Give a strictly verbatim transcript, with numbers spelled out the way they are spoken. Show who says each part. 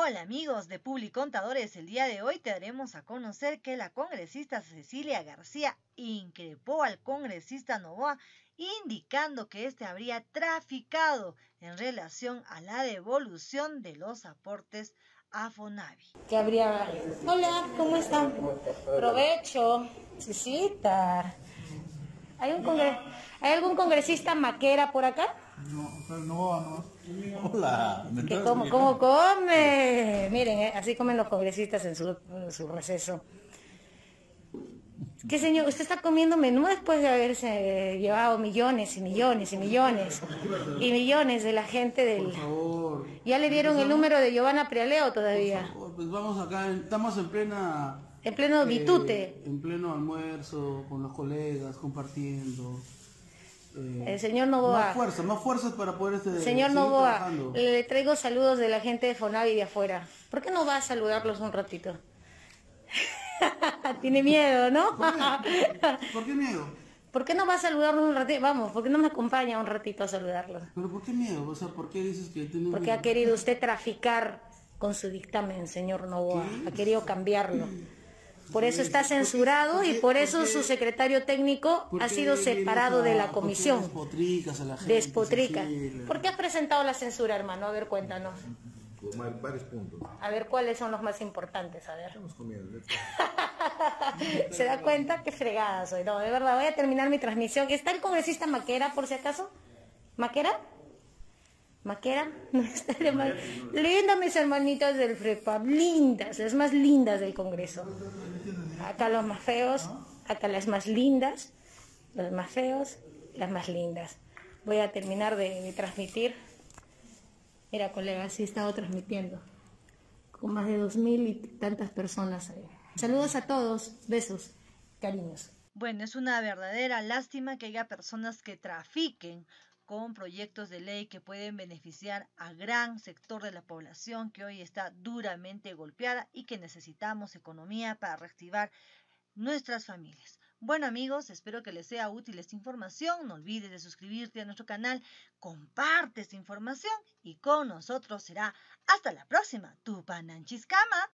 Speaker 1: Hola amigos de Publicontadores, el día de hoy te daremos a conocer que la congresista Cecilia García increpó al congresista Noboa, indicando que éste habría traficado en relación a la devolución de los aportes a Fonavi.
Speaker 2: ¿Qué habría? Hola, ¿cómo están? Provecho, Cecita. ¿Hay, un congre... ¿Hay algún congresista maquera por acá?
Speaker 3: No, pero no, no. Hola.
Speaker 2: ¿Qué cómo, cómo come? Miren, eh, así comen los congresistas en su, en su receso. ¿Qué señor? Usted está comiendo menú después de haberse llevado millones y millones y millones y millones de la gente del...
Speaker 3: Por favor.
Speaker 2: ¿Ya le dieron el número de Giovanna Prialeo todavía?
Speaker 3: Por favor, pues vamos acá, estamos en plena...
Speaker 2: En pleno ditute.
Speaker 3: Eh, en pleno almuerzo, con los colegas, compartiendo. Eh,
Speaker 2: el señor Noboa.
Speaker 3: Más fuerza, más fuerza para poder este,
Speaker 2: señor Noboa, le traigo saludos de la gente de Fonavi de afuera. ¿Por qué no va a saludarlos un ratito? Tiene miedo, ¿no?
Speaker 3: ¿Por qué? ¿Por qué miedo?
Speaker 2: ¿Por qué no va a saludarlos un ratito? Vamos, ¿por qué no me acompaña un ratito a saludarlos?
Speaker 3: ¿Pero por qué miedo? O sea, ¿por qué dices que tiene
Speaker 2: Porque
Speaker 3: miedo?
Speaker 2: ha querido usted traficar con su dictamen, señor Noboa. ¿Qué? Ha querido cambiarlo. Por eso está censurado ¿Por qué? ¿Por qué? y por eso su secretario técnico ha sido separado de la comisión.
Speaker 3: Despotricas a la gente.
Speaker 2: Despotrica. ¿Por qué has presentado la censura, hermano? A ver, cuéntanos.
Speaker 4: Varios puntos.
Speaker 2: A ver, ¿cuáles son los más importantes? A ver.
Speaker 4: Estamos comiendo.
Speaker 2: ¿Se da cuenta? Qué fregada soy. No, de verdad, voy a terminar mi transmisión. ¿Está el congresista Maquera, por si acaso? ¿Maquera? ¿Maquera? No está de mal. Lindas mis hermanitas del FREPAP, lindas, las más lindas del Congreso. Acá los más feos, acá las más lindas, los más feos, las más lindas. Voy a terminar de, de transmitir. Mira, colega, sí he estado transmitiendo. Con más de dos mil y tantas personas ahí. Saludos a todos, besos, cariños.
Speaker 1: Bueno, es una verdadera lástima que haya personas que trafiquen con proyectos de ley que pueden beneficiar a gran sector de la población que hoy está duramente golpeada y que necesitamos economía para reactivar nuestras familias. Bueno amigos, espero que les sea útil esta información. No olvides de suscribirte a nuestro canal, comparte esta información y con nosotros será hasta la próxima. Tu Pananchiscama.